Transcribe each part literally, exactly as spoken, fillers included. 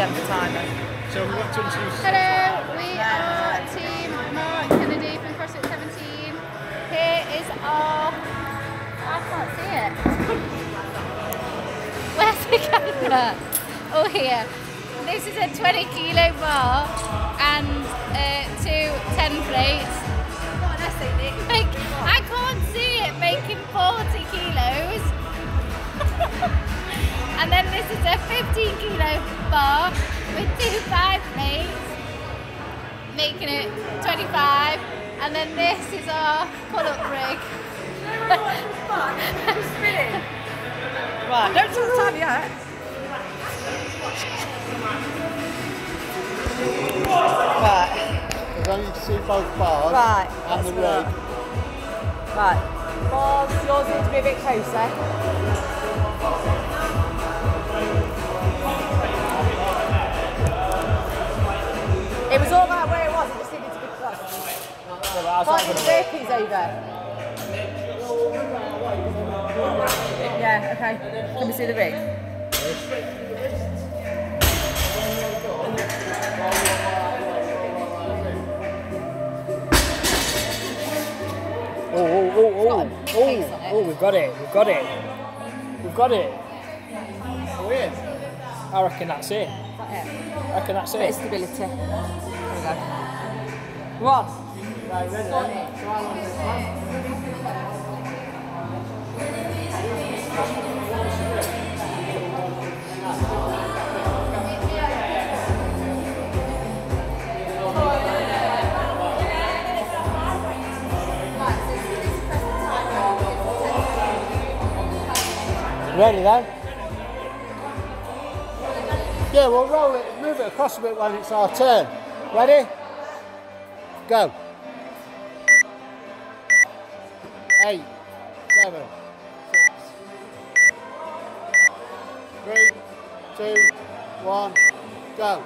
end the timer. So we want to introduce. Hello, we are Team Mark Kennedy from CrossFit seventeen. Here is our. I can't see it. Where's the camera? Oh, here. This is a twenty kilo bar and uh, two ten plates. What an essay, Nick. Like, I can't see it making forty kilos. And then this is a fifteen kilo bar with two five plates, making it twenty-five. And then this is our pull-up rig. Spinning. Right, don't tell the time yet. Right. Because I need to see both bars Right. and the rig. Right. Bars, yours need to be a bit closer. It was all right where it was, it just needed to be close. Can't get the burpees over. Yeah, okay. Can we see the rig? Oh, oh, oh, oh, oh, oh, we've got it, we've got it. We've got it. Weird. I reckon that's it. I reckon that's A bit of it. stability. There we go. Ross. Right, ready then? So how long is this one? Ready then? Yeah, we'll roll it, move it across a bit when it's our turn. Ready? Go. Eight, seven, six, three, two, one, go.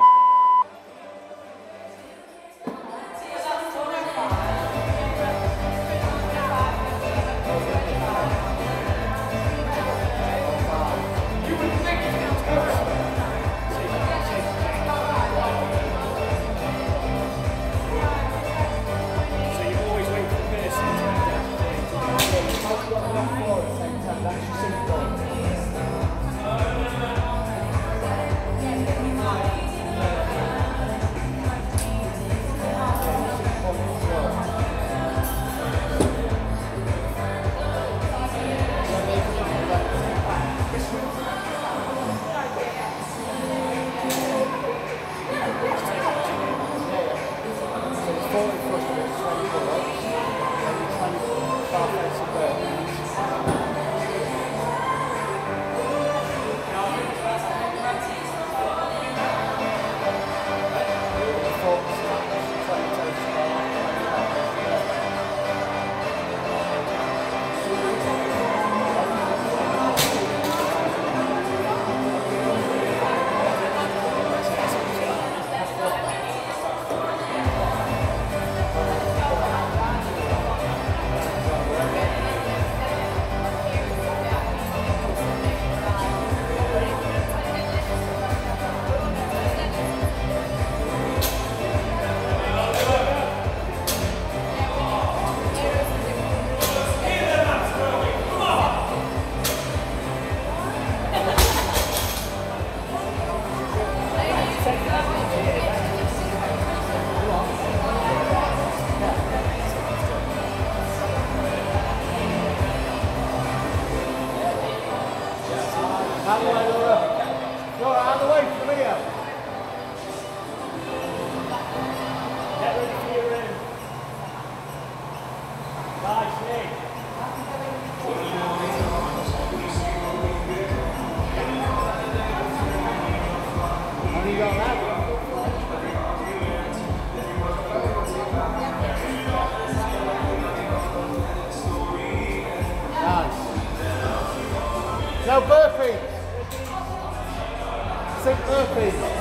Out of the way, Laura. Laura, out of the way for the video. Get ready for your in. Nice, Nick. Have you got that? Nice. No burpees. Six burpees.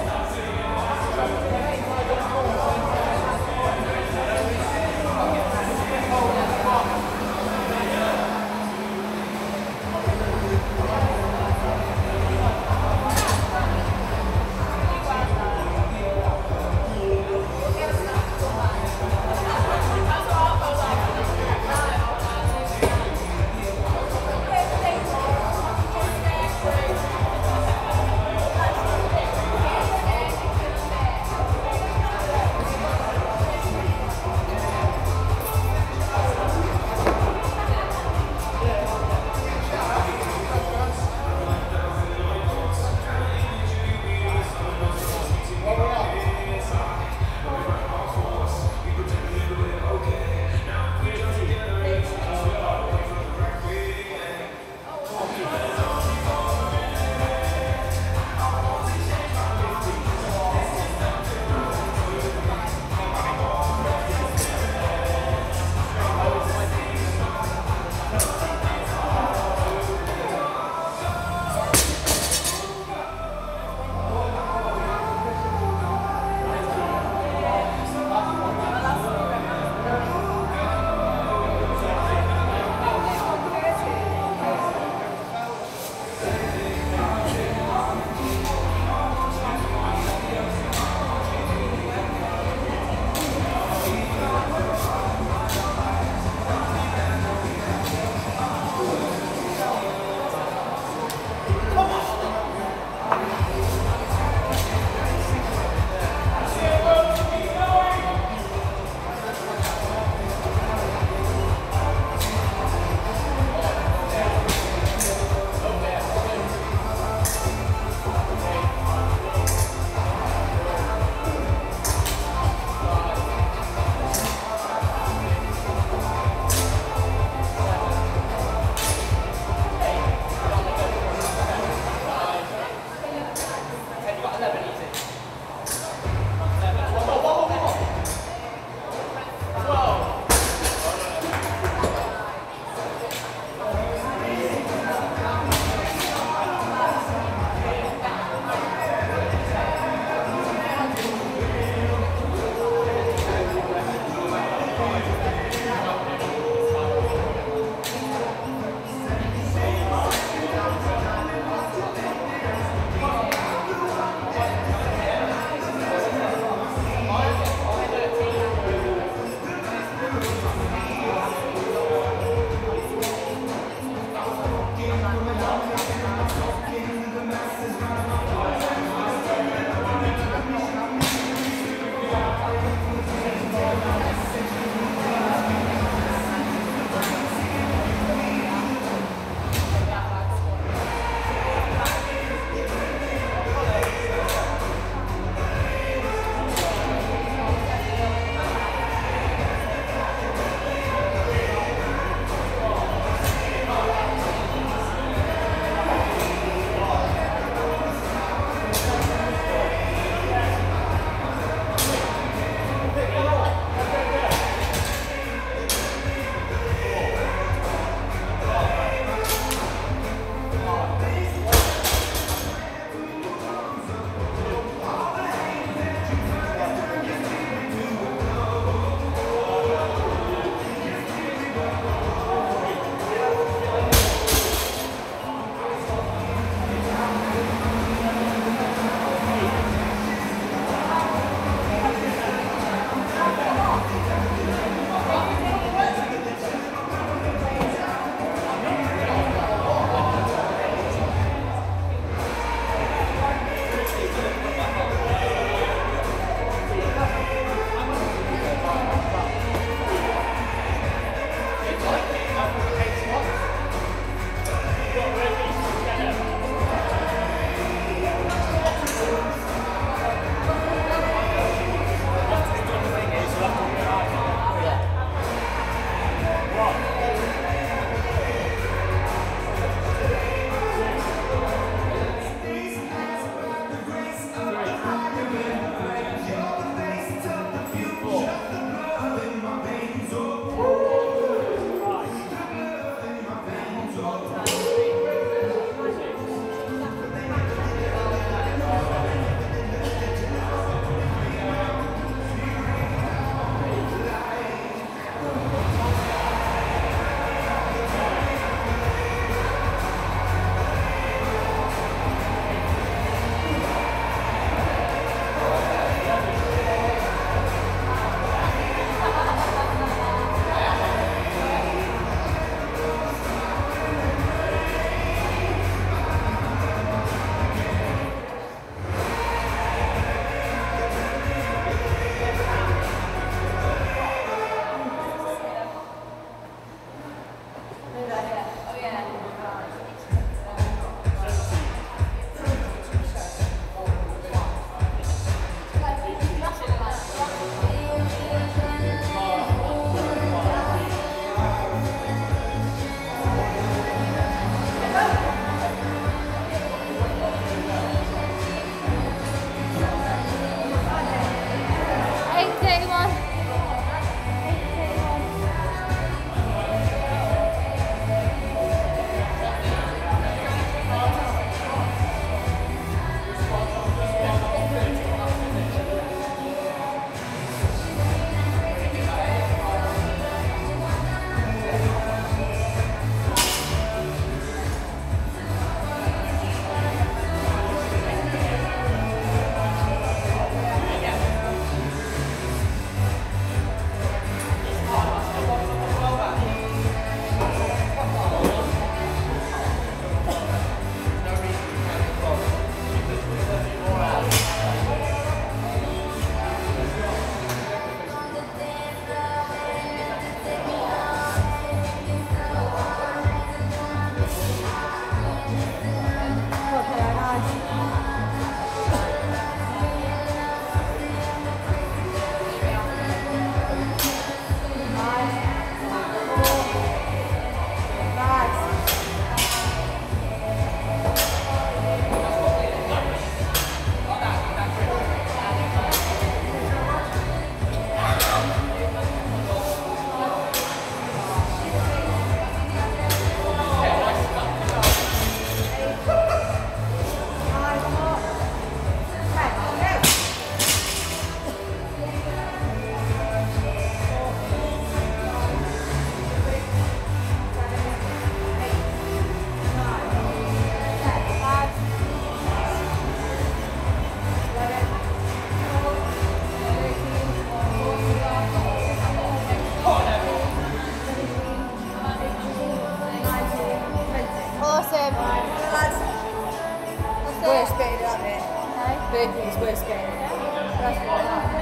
first game. First game.